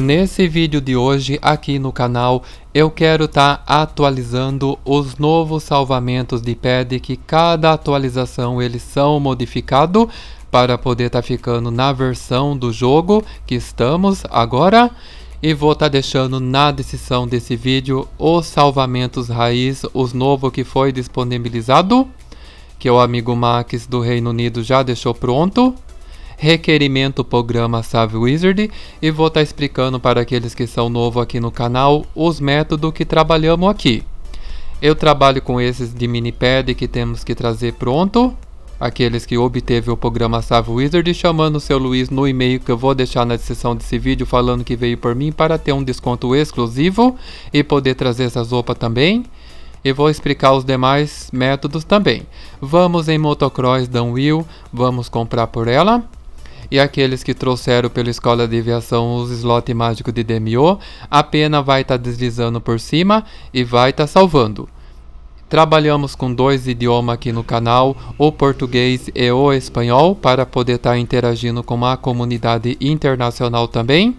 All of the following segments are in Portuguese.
Nesse vídeo de hoje aqui no canal eu quero estar atualizando os novos salvamentos de pad, que cada atualização eles são modificados para poder estar ficando na versão do jogo que estamos agora. E vou estar deixando na descrição desse vídeo os salvamentos raiz, os novos que foi disponibilizado, que o amigo Max do Reino Unido já deixou pronto. Requerimento programa Save Wizard, e vou estar explicando para aqueles que são novos aqui no canal os métodos que trabalhamos aqui. Eu trabalho com esses de minipad que temos que trazer pronto, aqueles que obteve o programa Save Wizard, chamando o seu Luiz no e-mail que eu vou deixar na descrição desse vídeo, falando que veio por mim para ter um desconto exclusivo e poder trazer essas roupas também. E vou explicar os demais métodos também. Vamos em Motocross Downhill, vamos comprar por ela. E aqueles que trouxeram pela escola de aviação os slots mágicos de DMO, a pena vai estar deslizando por cima e vai estar salvando. Trabalhamos com 2 idiomas aqui no canal, o português e o espanhol, para poder estar interagindo com a comunidade internacional também,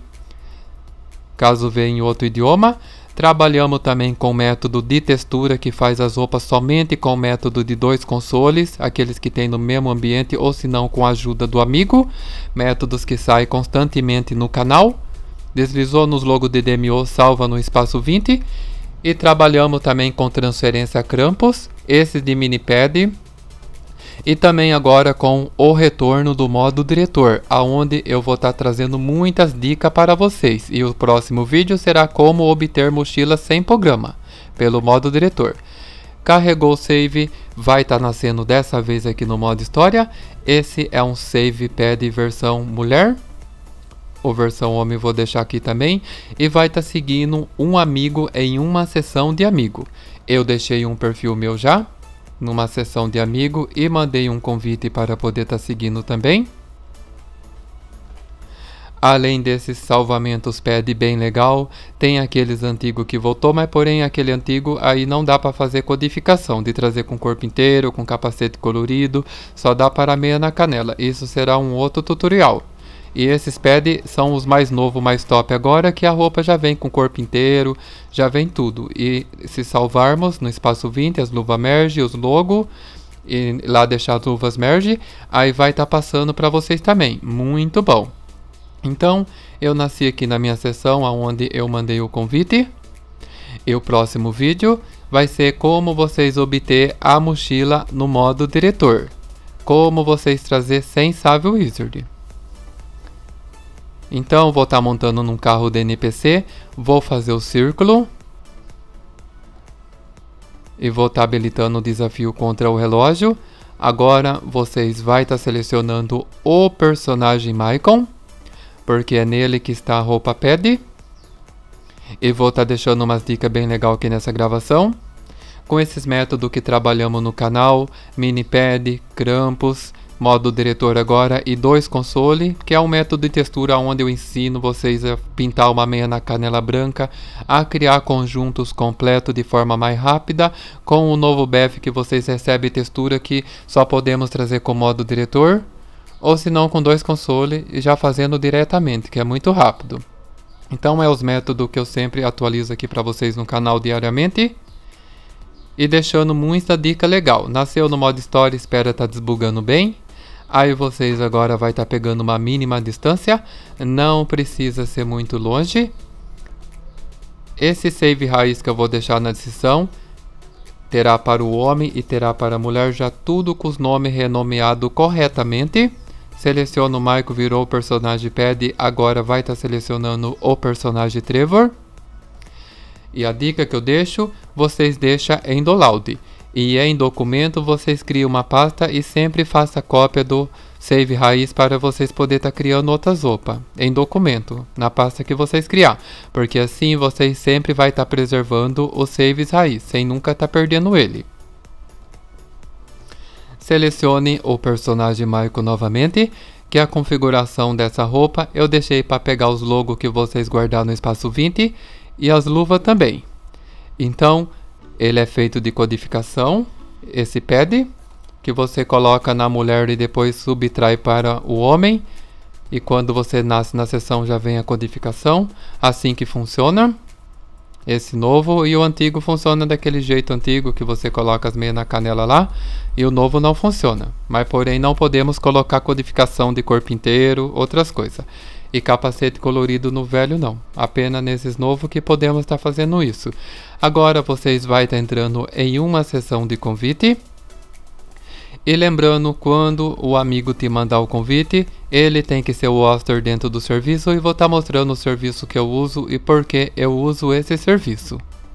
caso venha em outro idioma. Trabalhamos também com método de textura, que faz as roupas somente com método de 2 consoles, aqueles que tem no mesmo ambiente ou se não com a ajuda do amigo. Métodos que saem constantemente no canal. Deslizou nos logos de DMO, salva no espaço 20. E trabalhamos também com transferência Krampus, esses de minipad. E também agora com o retorno do modo diretor, aonde eu vou estar trazendo muitas dicas para vocês. E o próximo vídeo será como obter mochila sem programa, pelo modo diretor. Carregou o save, vai estar nascendo dessa vez aqui no modo história. Esse é um save pad versão mulher. Ou versão homem vou deixar aqui também. E vai estar seguindo um amigo em uma sessão de amigo. Eu deixei um perfil meu já numa sessão de amigo e mandei um convite para poder estar seguindo também. Além desses salvamentos pad bem legal, tem aqueles antigos que voltou, mas porém aquele antigo aí não dá para fazer codificação, de trazer com corpo inteiro, com capacete colorido, só dá para meia na canela. Isso será um outro tutorial. E esses pad são os mais novos, mais top agora, que a roupa já vem com o corpo inteiro, já vem tudo. E se salvarmos no espaço 20, as luvas merge, os logo, e lá deixar as luvas merge, aí vai estar passando para vocês também. Muito bom. Então, eu nasci aqui na minha sessão, onde eu mandei o convite. E o próximo vídeo vai ser como vocês obter a mochila no modo diretor. Como vocês trazer sem Save Wizard. Então, vou estar montando num carro de NPC, vou fazer o círculo. E vou estar habilitando o desafio contra o relógio. Agora, vocês vão estar selecionando o personagem Maicon, porque é nele que está a roupa pad. E vou estar deixando umas dicas bem legais aqui nessa gravação. Com esses métodos que trabalhamos no canal, minipad, Krampus, modo diretor agora e 2 console, que é um método de textura onde eu ensino vocês a pintar uma meia na canela branca, a criar conjuntos completos de forma mais rápida, com o novo BF que vocês recebem textura que só podemos trazer com modo diretor, ou se não com 2 console e já fazendo diretamente, que é muito rápido. Então é os métodos que eu sempre atualizo aqui para vocês no canal diariamente. E deixando muita dica legal. Nasceu no modo história, espera estar desbugando bem. Aí vocês agora vai estar pegando uma mínima distância, não precisa ser muito longe. Esse save raiz que eu vou deixar na descrição, terá para o homem e terá para a mulher já tudo com os nomes renomeados corretamente. Seleciona o Michael, virou o personagem pad, agora vai estar selecionando o personagem Trevor. E a dica que eu deixo, vocês deixam em download. E em documento vocês criam uma pasta e sempre faça cópia do save raiz para vocês poderem estar criando outras roupas em documento, na pasta que vocês criar, porque assim vocês sempre vai estar preservando os saves raiz, sem nunca estar perdendo ele. Selecione o personagem Michael novamente, que a configuração dessa roupa eu deixei para pegar os logos que vocês guardaram no espaço 20 e as luvas também. Então, ele é feito de codificação, esse pad, que você coloca na mulher e depois subtrai para o homem. E quando você nasce na sessão já vem a codificação, assim que funciona. Esse novo e o antigo funciona daquele jeito antigo que você coloca as meias na canela lá, e o novo não funciona. Mas porém não podemos colocar codificação de corpo inteiro, outras coisas. E capacete colorido no velho não, apenas nesses novos que podemos estar fazendo isso. Agora vocês vão estar entrando em uma sessão de convite. E lembrando, quando o amigo te mandar o convite, ele tem que ser o hoster dentro do serviço, e vou estar mostrando o serviço que eu uso e por que eu uso esse serviço.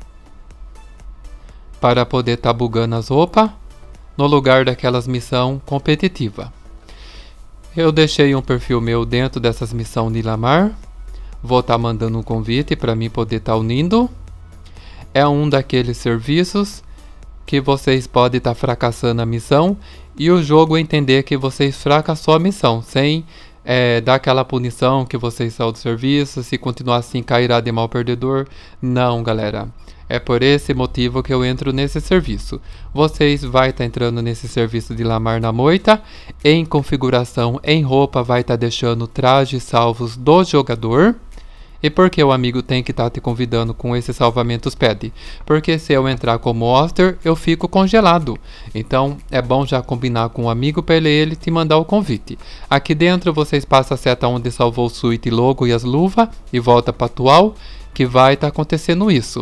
Para poder estar bugando as roupas no lugar daquelas missões competitivas. Eu deixei um perfil meu dentro dessas missões de Lamar. Vou estar mandando um convite para mim poder estar unindo. É um daqueles serviços que vocês podem estar fracassando a missão e o jogo entender que vocês fracassou a missão, sem dar aquela punição que vocês saem do serviço, se continuar assim cairá de mal perdedor. Não, galera. É por esse motivo que eu entro nesse serviço. Vocês vai estar entrando nesse serviço de Lamar na moita. Em configuração, em roupa, vai estar deixando trajes salvos do jogador. E por que o amigo tem que estar te convidando com esses salvamentos pede? Porque se eu entrar como hoster, eu fico congelado. Então é bom já combinar com o amigo para ele te mandar o convite. Aqui dentro vocês passam a seta onde salvou o suíte, logo e as luvas e volta para atual, que vai estar acontecendo isso.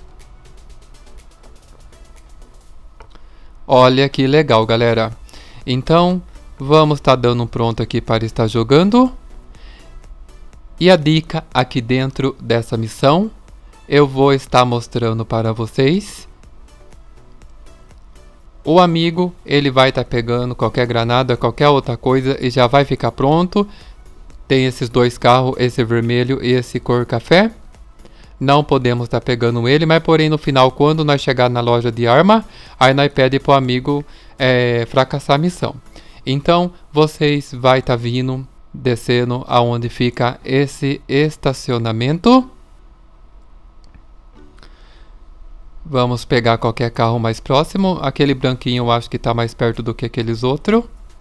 Olha que legal, galera. Então vamos estar dando um pronto aqui para estar jogando. E a dica aqui dentro dessa missão, eu vou estar mostrando para vocês. O amigo, ele vai estar pegando qualquer granada, qualquer outra coisa e já vai ficar pronto. Tem esses dois carros, esse vermelho e esse cor café. Não podemos estar pegando ele, mas porém no final, quando nós chegar na loja de arma, aí nós pede para o amigo fracassar a missão. Então, vocês vai estar vindo descendo aonde fica esse estacionamento. Vamos pegar qualquer carro mais próximo. Aquele branquinho eu acho que está mais perto do que aqueles outros.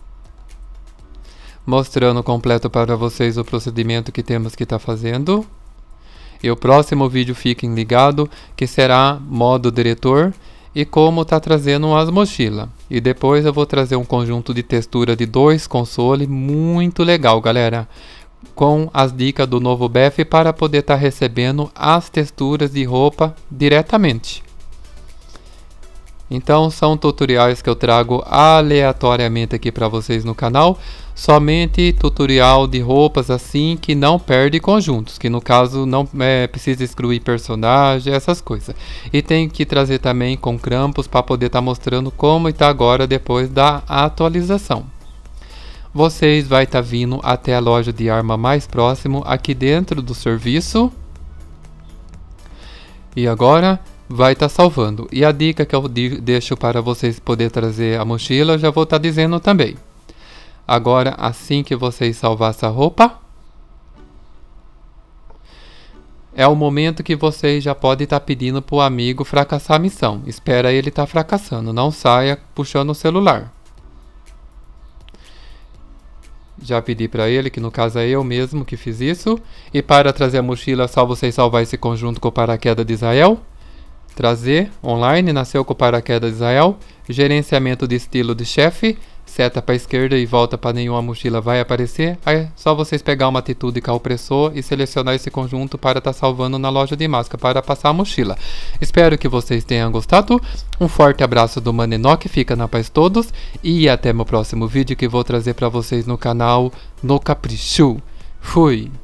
Mostrando completo para vocês o procedimento que temos que estar fazendo. E o próximo vídeo fiquem ligados, que será modo diretor e como tá trazendo as mochilas. E depois eu vou trazer um conjunto de textura de 2 consoles muito legal, galera, com as dicas do novo BF para poder estar recebendo as texturas de roupa diretamente. Então são tutoriais que eu trago aleatoriamente aqui para vocês no canal, somente tutorial de roupas assim que não perde conjuntos, que no caso não precisa excluir personagem, essas coisas. E tem que trazer também com crampos para poder estar mostrando como está agora depois da atualização. Vocês vai estar vindo até a loja de arma mais próximo aqui dentro do serviço. E agora vai estar salvando. E a dica que eu deixo para vocês poder trazer a mochila, eu já vou estar dizendo também. Agora, assim que vocês salvar essa roupa, é o momento que vocês já podem estar pedindo para o amigo fracassar a missão. Espera ele estar fracassando, não saia puxando o celular. Já pedi para ele, que no caso é eu mesmo que fiz isso. E para trazer a mochila, só vocês salvar esse conjunto com o paraquedas de Israel. Trazer online, nasceu com o paraquedas de Israel. Gerenciamento de estilo de chefe. Seta para a esquerda e volta para nenhuma mochila vai aparecer. Aí é só vocês pegar uma atitude com o opressor e selecionar esse conjunto para estar salvando na loja de máscara para passar a mochila. Espero que vocês tenham gostado. Um forte abraço do Mano Enoque, fica na paz todos. E até meu próximo vídeo que vou trazer para vocês no canal No Capricho. Fui!